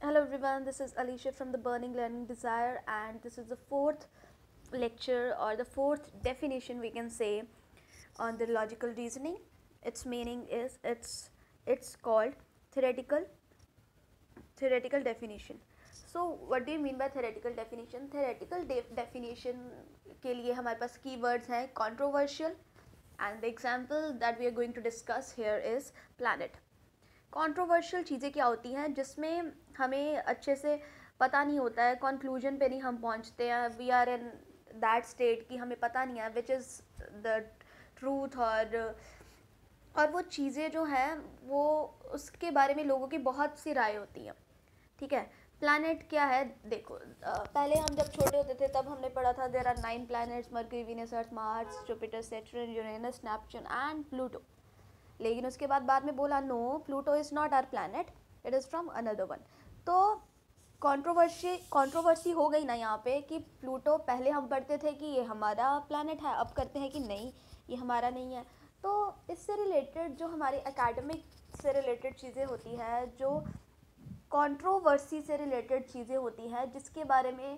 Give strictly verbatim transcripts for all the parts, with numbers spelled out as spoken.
Hello everyone, this is Alicia from the Burning Learning Desire, and this is the fourth lecture or the fourth definition we can say on the logical reasoning. Its meaning is it's it's called theoretical theoretical definition. So what do you mean by theoretical definition? Theoretical de definition के लिए हमारे पास keywords हैं controversial, and the example that we are going to discuss here is planet. Controversial चीज़ें क्या होती हैं जिसमें हमें अच्छे से पता नहीं होता है, कंक्लूजन पे नहीं हम पहुंचते हैं, we are in that state कि हमें पता नहीं है विच इज़ द ट्रूथ, और और वो चीज़ें जो हैं वो उसके बारे में लोगों की बहुत सी राय होती हैं. ठीक है, प्लैनेट क्या है? देखो, पहले हम जब छोटे होते थे तब हमने पढ़ा था there are nine planets, Mercury, Venus, Earth, Mars, Jupiter, Saturn, Uranus, Neptune and Pluto. लेकिन उसके बाद बाद में बोला no, Pluto is not our planet, it is from another one. तो कंट्रोवर्सी कंट्रोवर्सी हो गई ना यहाँ पे कि प्लूटो पहले हम पढ़ते थे कि ये हमारा प्लैनेट है, अब करते हैं कि नहीं ये हमारा नहीं है. तो इससे रिलेटेड जो हमारे एकेडमिक से रिलेटेड चीज़ें होती है, जो कंट्रोवर्सी से रिलेटेड चीज़ें होती हैं जिसके बारे में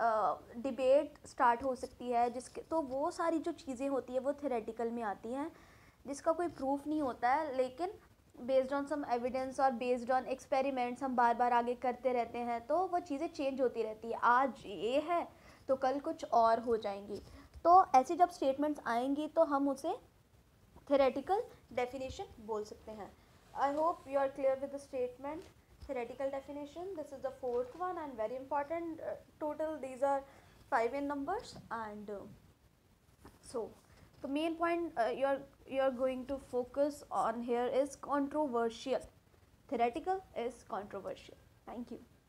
डिबेट uh, स्टार्ट हो सकती है, जिसके तो वो सारी जो चीज़ें होती है वो थ्योरेटिकल में आती हैं, जिसका कोई प्रूफ नहीं होता है, लेकिन बेस्ड ऑन सम एविडेंस और बेस्ड ऑन एक्सपेरिमेंट्स हम बार बार आगे करते रहते हैं, तो वो चीज़ें चेंज होती रहती है. आज ये है तो कल कुछ और हो जाएंगी. तो ऐसी जब स्टेटमेंट्स आएंगी तो हम उसे थ्योरेटिकल डेफिनेशन बोल सकते हैं. I hope you are clear with the statement theoretical definition. This is the fourth one and very important. Uh, total these are five in numbers, and uh, so the main point uh, you're you're going to focus on here is controversial. Theoretical is controversial. Thank you.